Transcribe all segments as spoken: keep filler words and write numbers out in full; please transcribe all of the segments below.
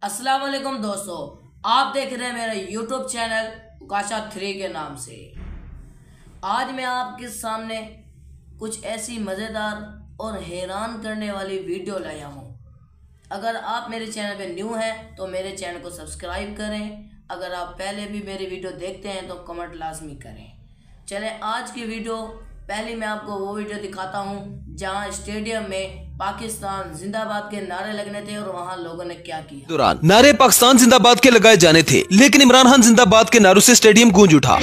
अस्सलाम वालेकुम दोस्तों, आप देख रहे हैं मेरा यूट्यूब चैनल उकाशा थ्री के नाम से। आज मैं आपके सामने कुछ ऐसी मज़ेदार और हैरान करने वाली वीडियो लाया हूँ। अगर आप मेरे चैनल पे न्यू हैं तो मेरे चैनल को सब्सक्राइब करें। अगर आप पहले भी मेरी वीडियो देखते हैं तो कमेंट लाजमी करें। चलें आज की वीडियो, पहले मैं आपको वो वीडियो दिखाता हूँ जहाँ स्टेडियम में पाकिस्तान जिंदाबाद के नारे लगने थे और वहाँ लोगों ने क्या किया। दौरान नारे पाकिस्तान जिंदाबाद के लगाए जाने थे, लेकिन इमरान खान जिंदाबाद के नारों से स्टेडियम गूंज उठा।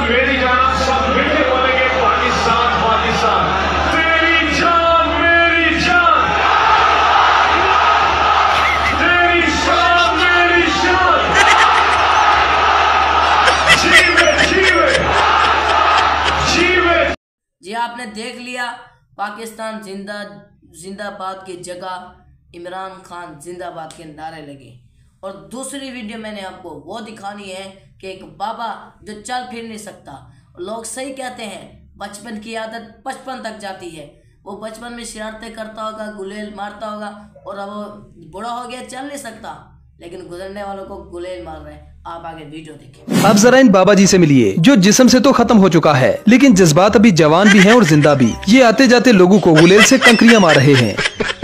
जी आपने देख लिया, पाकिस्तान जिंदा जिंदाबाद की जगह इमरान खान जिंदाबाद के नारे लगे। और दूसरी वीडियो मैंने आपको वो दिखानी है कि एक बाबा जो चल फिर नहीं सकता, लोग सही कहते हैं बचपन की आदत बचपन तक जाती है। वो बचपन में शरारतें करता होगा, गुलेल मारता होगा और अब वो बूढ़ा हो गया, चल नहीं सकता, लेकिन गुजरने वालों को गुलेल मार रहे हैं। आप आगे वीडियो देखिए। अब जरा इन बाबा जी से मिलिए जो जिस्म से तो खत्म हो चुका है, लेकिन जज्बात अभी जवान भी हैं और जिंदा भी। ये आते जाते लोगों को गुलेल से कंकरियां मार रहे हैं।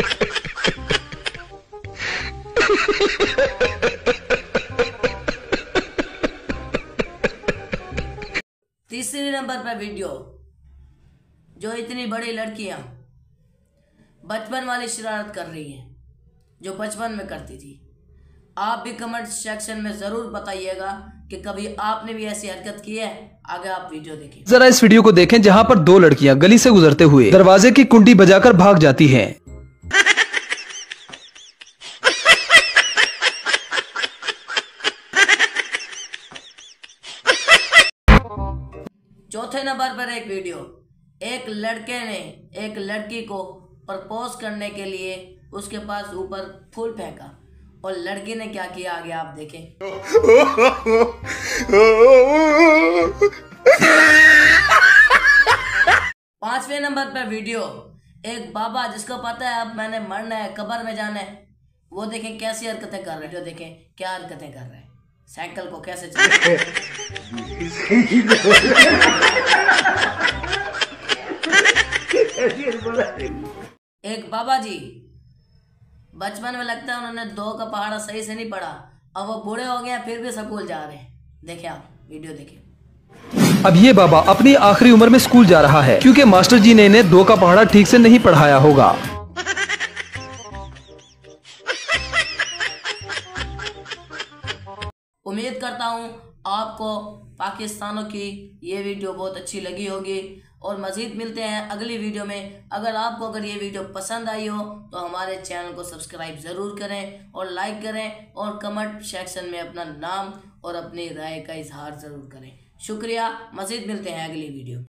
तीसरे नंबर पर वीडियो, जो इतनी बड़ी लड़कियां बचपन वाली शरारत कर रही हैं जो बचपन में करती थी। आप भी कमेंट सेक्शन में जरूर बताइएगा कि कभी आपने भी ऐसी हरकत की है। आगे आप वीडियो देखिए। जरा इस वीडियो को देखें जहां पर दो लड़कियां गली से गुजरते हुए दरवाजे की कुंडी बजाकर भाग जाती हैं। चौथे नंबर पर एक वीडियो, एक लड़के ने एक लड़की को प्रपोज करने के लिए उसके पास ऊपर फूल फेंका और लड़की ने क्या किया, आगे आप देखें। पांचवें नंबर पर वीडियो, एक बाबा जिसको पता है अब मैंने मरना है, कब्र में जाना है, वो देखें कैसी हरकतें कर रहे हैं। जो देखें क्या हरकतें कर रहे हैं, साइकिल को कैसे चला रहे हैं। एक बाबा जी बचपन में लगता है उन्होंने दो का पहाड़ा सही से नहीं पढ़ा, अब वो बूढ़े हो गए फिर भी स्कूल जा रहे हैं। देखिए आप वीडियो देखिए। अब ये बाबा अपनी आखिरी उम्र में स्कूल जा रहा है क्योंकि मास्टर जी ने इन्हें दो का पहाड़ा ठीक से नहीं पढ़ाया होगा। उम्मीद करता हूँ आपको पाकिस्तानों की ये वीडियो बहुत अच्छी लगी होगी और मज़ीद मिलते हैं अगली वीडियो में। अगर आपको अगर ये वीडियो पसंद आई हो तो हमारे चैनल को सब्सक्राइब ज़रूर करें और लाइक करें और कमेंट सेक्शन में अपना नाम और अपनी राय का इजहार ज़रूर करें। शुक्रिया, मज़ीद मिलते हैं अगली वीडियो।